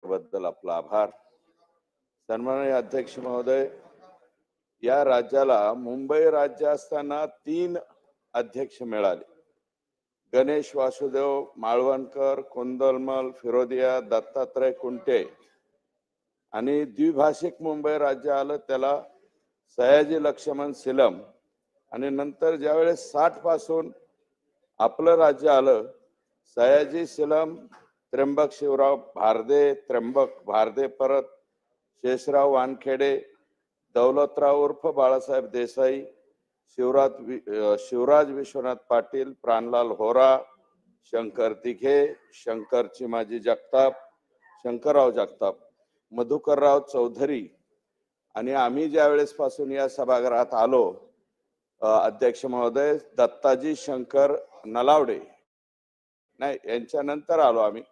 त्याबद्दल आपला आभार। सन्माननीय अध्यक्ष महोदय, या राज्याला मुंबई राज्य असताना 3 अध्यक्ष मिळाले। गणेश वासुदेव माळवणकर, कोंदलमल फिरोदिया, दत्तात्रय कुंटे आणि द्विभाषिक मुंबई राज्य आलं त्याला सयाजी लक्ष्मण सिलम आणि नंतर ज्यावेळेस 60 पासून आपलं राज्य आलं, सयाजी सिलम, त्र्यंबक शिवराव भारदे, त्र्यंबक भारदे परत, शेषराव वानखेडे, दौलतराव उर्फ बाळासाहेब देसाई, शिवराज विश्वनाथ पाटील, प्राणलाल होरा, शंकर तिघे, शंकर चिमाजी जगताप, शंकरराव जगताप, मधुकरराव चौधरी आणि आम्ही ज्या वेळेस पासून या सभागृहात आलो, अध्यक्ष महोदय, दत्ताजी शंकर नलावडे नाही यांच्या नंतर आलो आम्ही।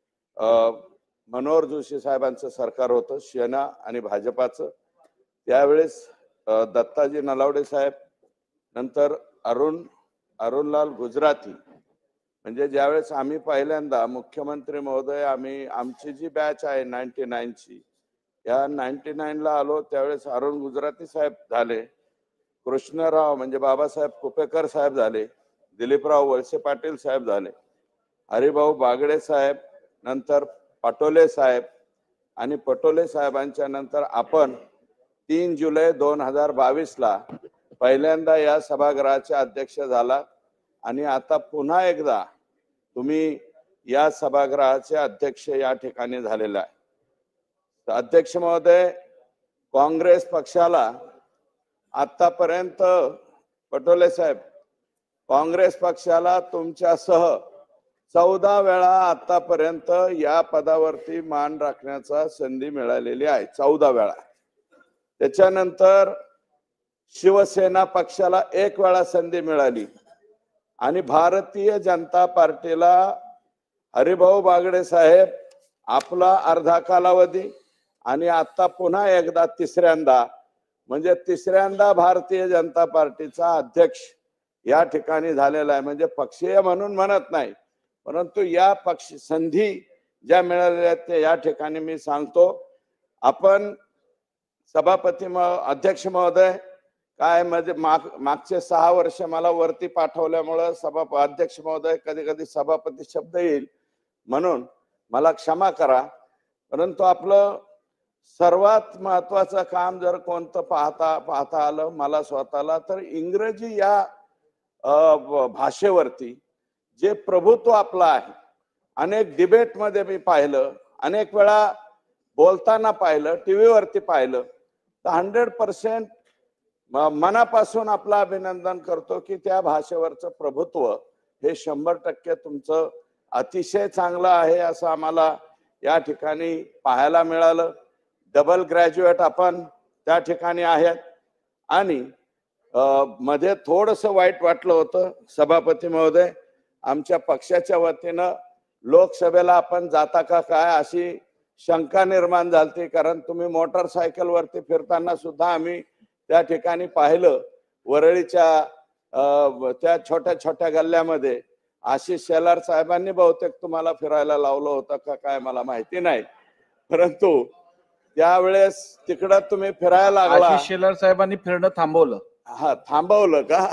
मनोहर जोशी साहेबांचं सरकार होतं, सेना आणि भाजपाचं। त्यावेळेस दत्ताजी नलावडे साहेब, नंतर अरुणलाल गुजराती, म्हणजे ज्यावेळेस आम्ही पहिल्यांदा मुख्यमंत्री महोदय आमची जी बॅच आहे 99 ची, या 99 ला आलो त्यावेळेस अरुण गुजराती साहेब झाले, कृष्णराव म्हणजे बाबासाहेब कुपेकर साहेब झाले, दिलीपराव वळसे पाटील साहेब झाले, हरिभाऊ बागडे साहेब, नंतर पटोले साहेब आणि पटोले साहेबांच्या नंतर आपण 3 जुलै 2022 ला पहिल्यांदा या सभागृहाचे अध्यक्ष झाला आणि आता पुन्हा एकदा तुम्ही या सभागृहाचे अध्यक्ष या ठिकाणी झालेला आहे। अध्यक्ष महोदय, काँग्रेस पक्षाला आतापर्यंत, पटोले साहेब, काँग्रेस पक्षाला तुमच्यासह 14 वेळा आतापर्यंत या पदावरती मान राखण्याचा संधी मिळालेली आहे, 14 वेळा। त्याच्यानंतर शिवसेना पक्षाला 1 वेळा संधी मिळाली आणि भारतीय जनता पार्टीला हरिभाऊ बागडे साहेब आपला अर्धा कालावधी आणि आता पुन्हा एकदा तिसऱ्यांदा, म्हणजे तिसऱ्यांदा भारतीय जनता पार्टीचा अध्यक्ष या ठिकाणी झालेला आहे। म्हणजे पक्षीय म्हणून म्हणत नाही, परंतु या पक्ष संधी ज्या मिळालेल्या आहेत त्या या ठिकाणी मी सांगतो। आपण सभापती अध्यक्ष महोदय, काय म्हणजे मागचे 6 वर्ष मला वरती पाठवल्यामुळे अध्यक्ष महोदय कधी कधी सभापती शब्द येईल, म्हणून मला क्षमा करा। परंतु आपलं सर्वात महत्वाचं काम जर कोणतं पाहता आलं मला स्वतःला, तर इंग्रजी या भाषेवरती जे प्रभुत्व आपलं आहे, अनेक डिबेट मध्ये मी पाहिलं, अनेक वेळा बोलताना पाहिलं, टीव्ही वरती पाहिलं, तर 100% मनापासून आपलं अभिनंदन करतो की त्या भाषेवरचं प्रभुत्व हे 100% तुमचं अतिशय चांगलं आहे असं आम्हाला या ठिकाणी पाहायला मिळालं। डबल ग्रॅज्युएट आपण त्या ठिकाणी आहेत आणि मध्ये थोडंसं वाईट वाटलं होतं सभापती महोदय, आमच्या पक्षाच्या वतीनं लोकसभेला आपण जाता का काय अशी शंका निर्माण झाली, कारण तुम्ही मोटरसायकल वरती फिरताना सुद्धा आम्ही त्या ठिकाणी पाहिलं, वरळीच्या त्या छोट्या छोट्या गल्ल्यामध्ये। आशिष शेलार साहेबांनी बहुतेक तुम्हाला फिरायला लावलं होतं का काय मला माहिती नाही, परंतु त्यावेळेस तिकडं तुम्ही फिरायला लागला। आशिष शेलार साहेबांनी फिरणं थांबवलं? हा, थांबवलं का?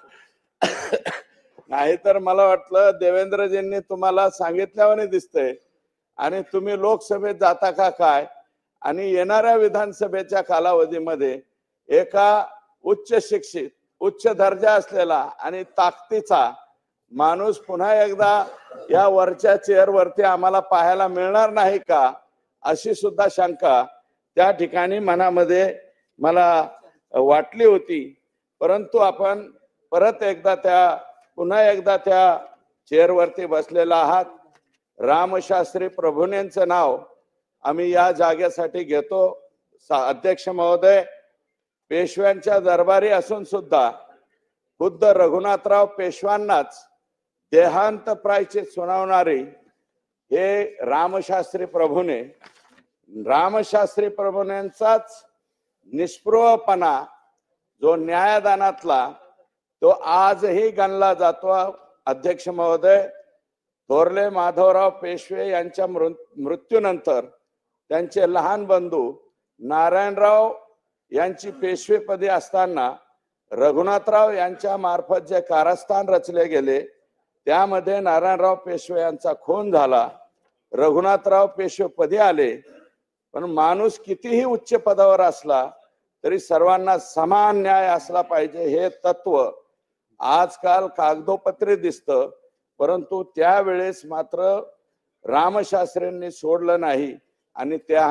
नाही तर मला वाटलं देवेंद्रजींनी तुम्हाला सांगितल्यावर दिसतंय आणि तुम्ही लोकसभेत जाता का काय, आणि येणाऱ्या विधानसभेच्या कालावधीमध्ये एका उच्च शिक्षित, उच्च दर्जा असलेला आणि ताकदीचा माणूस पुन्हा एकदा या वरच्या चेअरवरती आम्हाला पाहायला मिळणार नाही का, अशी सुद्धा शंका त्या ठिकाणी मनामध्ये मला वाटली होती। परंतु आपण परत एकदा पुन्हा एकदा त्या चेअरवरती बसलेला आहात। रामशास्त्री प्रभुनेंचं नाव आम्ही या जागेसाठी घेतो। अध्यक्ष महोदय, पेशव्यांच्या दरबारी असून सुद्धा खुद्द रघुनाथराव पेशव्यांनाच देहांत प्रायश्चित सुनावणारे हे रामशास्त्री प्रभुने, रामशास्त्री प्रभुनेंचाच निष्पृहपणा जो न्यायदानातला तो आजही गणला जातो। अध्यक्ष महोदय, थोरले माधवराव पेशवे यांच्या मृत्यूनंतर त्यांचे लहान बंधू नारायणराव यांची पेशवेपदी असताना रघुनाथराव यांच्या मार्फत जे कारस्थान रचले गेले त्यामध्ये नारायणराव पेशवे यांचा खून झाला. रघुनाथराव पेशवेपदी आले, पण माणूस कितीही उच्च पदावर असला तरी सर्वांना समान न्याय असला पाहिजे हे तत्व आजकाल कागदोपत्री दिसतं, परंतु त्यावेळेस मात्र रामशास्त्रींनी सोडलं नाही आणि त्या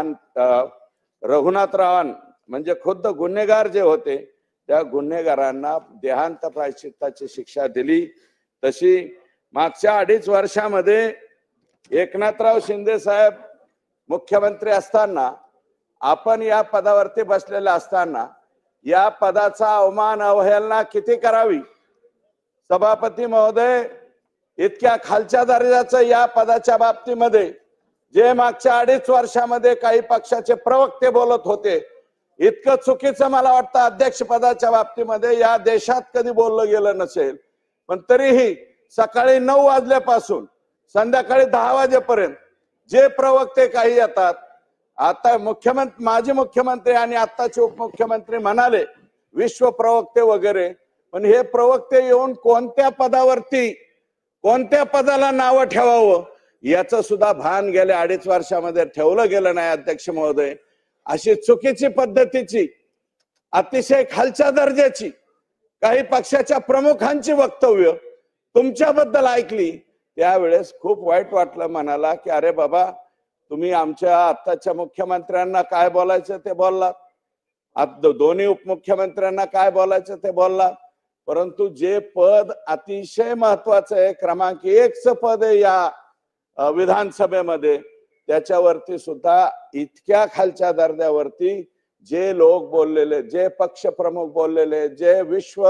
रघुनाथरावां म्हणजे खुद्द गुन्हेगार जे होते त्या गुन्हेगारांना देहांत प्रायश्चित्ताची शिक्षा दिली. तशी मागच्या 2.5 वर्षामध्ये एकनाथराव शिंदे साहेब मुख्यमंत्री असताना आपण या पदावरती बसलेले असताना या पदाचा अवमान अवहेलना किती करावी. सभापती महोदय, इतक्या खालच्या दर्जाचं या पदाच्या बाबतीमध्ये जे मागच्या 2.5 वर्षामध्ये काही पक्षाचे प्रवक्ते बोलत होते इतकं चुकीचं मला वाटतं अध्यक्ष पदाच्या बाबतीमध्ये या देशात कधी बोललं गेलं नसेल. पण तरीही सकाळी 9 वाजल्यापासून संध्याकाळी 10 वाजेपर्यंत जे प्रवक्ते काही येतात, आता मुख्यमंत्री माजी मुख्यमंत्री आणि आत्ताचे उपमुख्यमंत्री म्हणाले विश्व प्रवक्ते वगैरे, पण हे प्रवक्ते येऊन कोणत्या पदावरती कोणत्या पदाला नावं ठेवावं याचं सुद्धा भान गेल्या 2.5 वर्षामध्ये ठेवलं गेलं नाही. अध्यक्ष महोदय, अशी चुकीची पद्धतीची अतिशय खालच्या दर्जाची काही पक्षाच्या प्रमुखांची वक्तव्य तुमच्याबद्दल ऐकली त्यावेळेस खूप वाईट वाटलं मनाला की अरे बाबा, तुम्ही आमच्या आत्ताच्या मुख्यमंत्र्यांना काय बोलायचं ते बोललात, दोन्ही उपमुख्यमंत्र्यांना काय बोलायचं ते बोललात, परंतु जे पद अतिशय महत्वाचं आहे, क्रमांक 1चं पद आहे या विधानसभेमध्ये, त्याच्यावरती सुद्धा इतक्या खालच्या दर्जावरती जे लोक बोललेले, जे पक्ष प्रमुख बोललेले, जे विश्व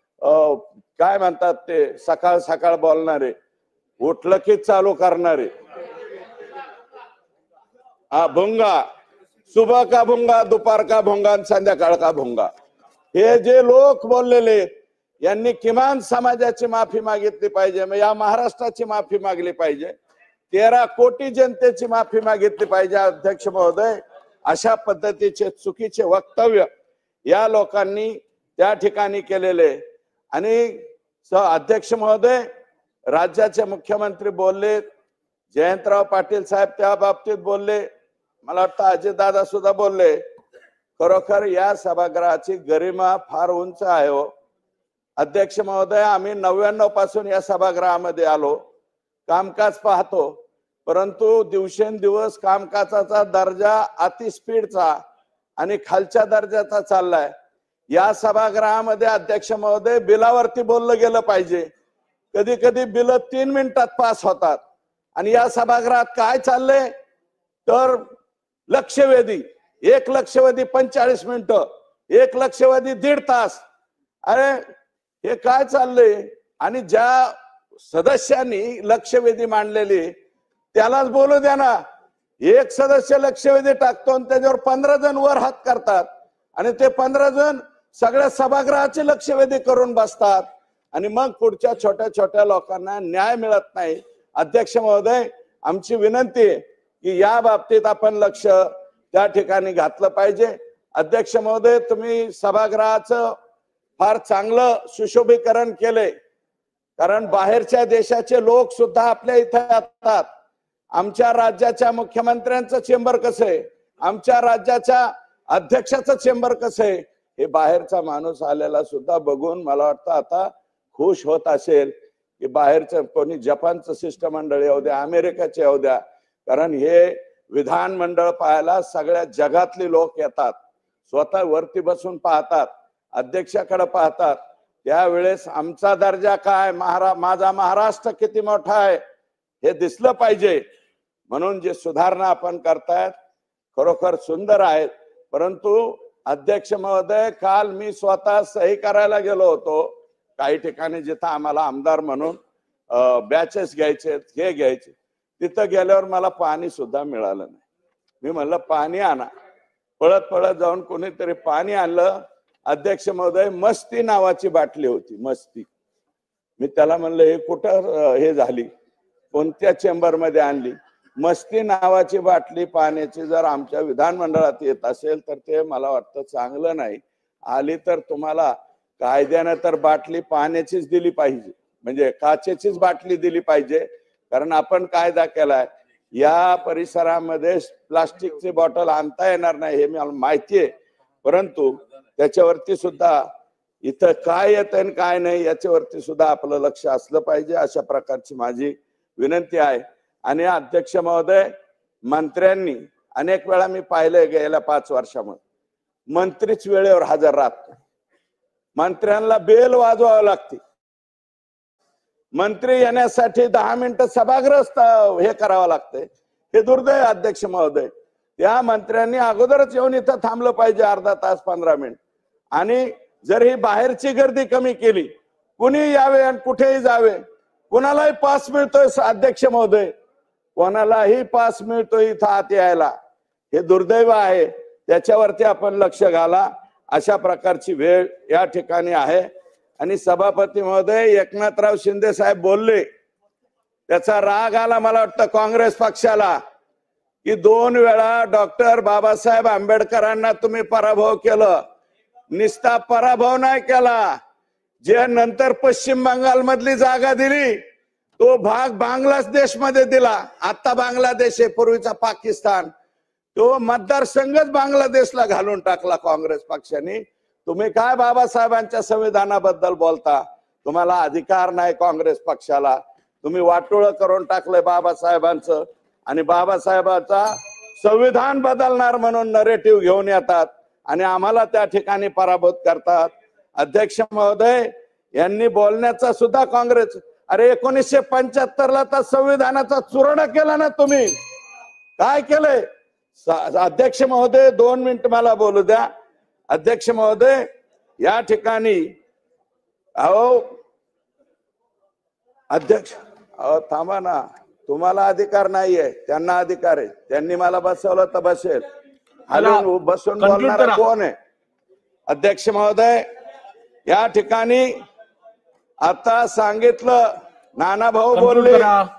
काय म्हणतात ते सकाळ सकाळ बोलणारे, उठलं की चालू करणारे, भुंगा, सुबह का भुंगा, दुपार का भुंगा, संध्याकाळ का भुंगा, हे जे लोक बोललेले यांनी किमान समाजाची माफी मागितली पाहिजे, या महाराष्ट्राची माफी मागली पाहिजे, 13 कोटी जनतेची माफी मागितली पाहिजे. अध्यक्ष महोदय, अशा पद्धतीचे चुकीचे वक्तव्य या लोकांनी त्या ठिकाणी केलेले. आणि अध्यक्ष महोदय, राज्याचे मुख्यमंत्री बोलले, जयंतराव पाटील साहेब त्या बाबतीत बोलले, मला वाटतं अजितदादा सुद्धा बोलले. खरोखर या सभागृहाची गरिमा फार उंच आहे हो. अध्यक्ष महोदय, आम्ही 99 पासून या सभागृहामध्ये आलो, कामकाज पाहतो, परंतु दिवसेंदिवस कामकाजाचा दर्जा अति स्पीडचा आणि खालच्या दर्जाचा चाललाय. या सभागृहामध्ये अध्यक्ष महोदय बिलावरती बोललं गेलं पाहिजे, कधी कधी बिल 3 मिनिटात पास होतात. आणि या सभागृहात काय चाललंय तर लक्षवेधी, 1 लक्षवेधी 45 मिनिटं, 1 लक्षवेधी 1.5 तास. अरे हे काय चाललंय. आणि ज्या सदस्यांनी लक्षवेधी मांडलेली त्यालाच बोलू द्या ना. एक सदस्य लक्षवेधी टाकतो आणि त्याच्यावर 15 जण वर हात करतात आणि ते 15 जण सगळ्या सभागृहाचे लक्षवेधी करून बसतात आणि मग पुढच्या छोट्या छोट्या लोकांना न्याय मिळत नाही. अध्यक्ष महोदय, आमची विनंती आहे की या बाबतीत आपण लक्ष त्या ठिकाणी घातलं पाहिजे. अध्यक्ष महोदय, तुम्ही सभागृहाचं फार चांगलं सुशोभीकरण केले, कारण बाहेरच्या देशाचे लोक सुद्धा आपल्या इथे येतात. आमच्या राज्याच्या मुख्यमंत्र्यांचं चेंबर कसं आहे, आमच्या राज्याच्या अध्यक्षाचं चेंबर कसं आहे, हे बाहेरचा माणूस आलेला सुद्धा बघून मला वाटतं आता खुश होत असेल की बाहेरचं कोणी जपानचं शिष्टमंडळ येऊ द्या, अमेरिकेचे येऊ द्या, कारण हे विधानमंडळ पाहायला सगळ्या जगातली लोक येतात, स्वतः वरती बसून पाहतात, अध्यक्षाकडे पाहतात. त्यावेळेस आमचा दर्जा काय, माझा महाराष्ट्र किती मोठा आहे हे दिसलं पाहिजे. म्हणून जे सुधारणा आपण करतायत खरोखर सुंदर आहेत. परंतु अध्यक्ष महोदय, काल मी स्वतः सही करायला गेलो होतो काही ठिकाणी जिथं आम्हाला आमदार म्हणून बॅचेस घ्यायचे, हे घ्यायचे, तिथं गेल्यावर मला पाणी सुद्धा मिळालं नाही. मी म्हणलं पाणी आणा, पळत पळत जाऊन कोणीतरी पाणी आणलं. अध्यक्ष महोदय, मस्ती नावाची बाटली होती, मस्ती. मी त्याला म्हणलं हे कुठं हे झाली, कोणत्या चेंबर मध्ये आणली. मस्ती नावाची बाटली पाण्याची जर आमच्या विधानमंडळात येत असेल तर ते मला वाटतं चांगलं नाही. आली तर तुम्हाला कायद्यानं तर बाटली पाण्याचीच दिली पाहिजे, म्हणजे काचेचीच बाटली दिली पाहिजे. कारण आपण कायदा केलाय या परिसरामध्ये प्लास्टिकची बॉटल आणता येणार नाही हे मला माहिती आहे, परंतु त्याच्यावरती सुद्धा इथं काय येत आणि काय नाही याच्यावरती सुद्धा आपलं लक्ष असलं पाहिजे. अशा प्रकारची माझी विनंती आहे. आणि अध्यक्ष महोदय, मंत्र्यांनी अनेक वेळा मी पाहिलंय गेल्या 5 वर्षामध्ये मंत्रीच वेळेवर हजर राहत नाही. मंत्र्यांना बेल वाजवावं लागते. मंत्री येण्यासाठी 10 मिनिटं सभागृह हे करावं लागतंय. हे दुर्दैव अध्यक्ष महोदय. त्या मंत्र्यांनी अगोदरच येऊन इथं थांबलं पाहिजे अर्धा तास 15 मिनिट. आणि जर ही बाहेरची गर्दी कमी केली, कुणी यावे आणि कुठेही जावे, कोणालाही पास मिळतोय अध्यक्ष महोदय, कोणालाही पास मिळतोय इथं आत यायला, हे दुर्दैव आहे. त्याच्यावरती आपण लक्ष घाला. अशा प्रकारची वेळ या ठिकाणी आहे. आणि सभापती महोदय, एकनाथराव शिंदे साहेब बोलले, त्याचा राग आला मला वाटतं काँग्रेस पक्षाला, की 2 वेळा डॉक्टर बाबासाहेब आंबेडकरांना तुम्ही पराभव केलं. निस्ता पराभव नाही केला, जे नंतर पश्चिम बंगाल मधली जागा दिली तो भाग बांगलादेश मध्ये दिला. आता बांगलादेश आहे, पूर्वीचा पाकिस्तान, तो मतदारसंघच बांगलादेशला घालून टाकला काँग्रेस पक्षाने. तुम्ही काय बाबासाहेबांच्या संविधानाबद्दल बोलता? तुम्हाला अधिकार नाही काँग्रेस पक्षाला. तुम्ही वाटोळं करून टाकलंय बाबासाहेबांचं. आणि बाबासाहेबांचा संविधान बदलणार म्हणून नरेटिव्ह घेऊन येतात आणि आम्हाला त्या ठिकाणी पराभूत करतात. अध्यक्ष महोदय, यांनी बोलण्याचा सुद्धा काँग्रेस, अरे 1975ला तर संविधानाचा चुराडा केला ना तुम्ही, काय केलंय? अध्यक्ष महोदय 2 मिनिट मला बोलू द्या. अध्यक्ष महोदय, या ठिकाणी अध्यक्ष थांबा ना, तुम्हाला अधिकार नाहीये, त्यांना अधिकार आहे. त्यांनी मला बसवलं तर बसेल, हलून बसून बोलणार कोण आहे? अध्यक्ष महोदय, या ठिकाणी आता सांगितलं, नाना भाऊ बोलले,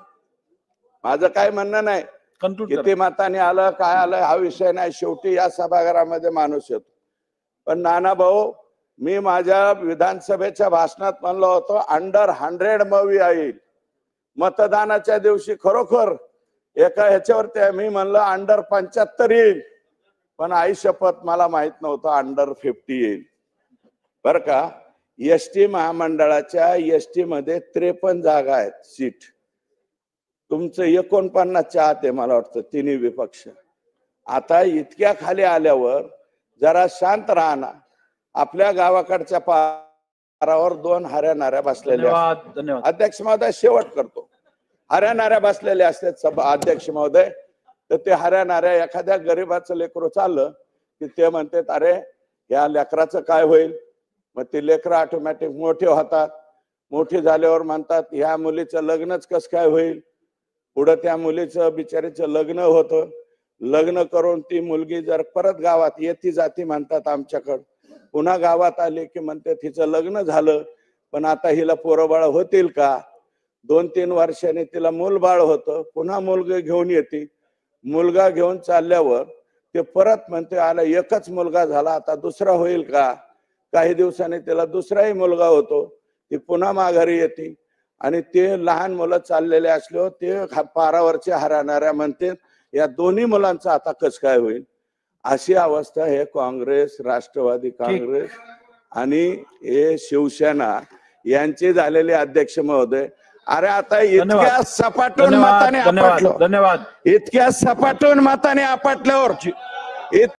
माझं काय म्हणणं नाही किती मताने आलं काय आलं हा विषय नाही, शेवटी या सभागृहामध्ये माणूस येतो. पण नाना भाऊ, मी माझ्या विधानसभेच्या भाषणात म्हणलो होतो अंडर 100 मूवी येईल. मतदानाच्या दिवशी खरोखर एका ह्याच्यावरती मी म्हणलं अंडर 75 येईल, पण आई शपथ मला माहित नव्हतं अंडर 50 येईल. बर का? एसटी महामंडळाच्या एसटी मध्ये 53 जागा आहेत सीट. तुमचं 49 आत आहे मला वाटतं तिन्ही विपक्ष. आता इतक्या खाली आल्यावर जरा शांत राहणार. आपल्या गावाकडच्या पारावर 2 हऱ्या-नाऱ्या बसलेल्या. धन्यवाद अध्यक्ष महोदय, शेवट करतो. हऱ्या-नाऱ्या बसलेल्या असतात सभा अध्यक्ष महोदय, तर ते हऱ्या-नाऱ्या एखाद्या गरीबाचं लेकरू चाललं की ते म्हणतात अरे या लेकराचं काय होईल? मग ते लेकरं ऑटोमॅटिक मोठे होतात. मोठी झाल्यावर म्हणतात ह्या मुलीचं लग्नच कसं काय होईल? पुढे त्या मुलीचं बिचारीचं लग्न होतं. लग्न करून ती मुलगी जर परत गावात येती जाती म्हणतात आमच्याकडं, पुन्हा गावात आली की म्हणते तिचं लग्न झालं पण आता हिला पोरबाळ होतील का? 2-3 वर्षांनी तिला मूलबाळ होतं, पुन्हा मुलगा घेऊन येते. मुलगा घेऊन चालल्यावर ते परत म्हणते आला एकच मुलगा झाला आता दुसरा होईल का? काही दिवसांनी तिला दुसराही मुलगा होतो, ती पुन्हा माघारी येते. आणि ते लहान मुलं चाललेले असल्यावर ते पारावरचे हरणाऱ्या म्हणते या दोन्ही मुलांचं आता कसं काय होईल? अशी अवस्था हे काँग्रेस, राष्ट्रवादी काँग्रेस आणि हे शिवसेना यांचे झालेले अध्यक्ष महोदय. अरे आता इतक्या सपाटून मताने आपटलो, धन्यवाद. इतक्या सपाटून मताने आपटल्यावर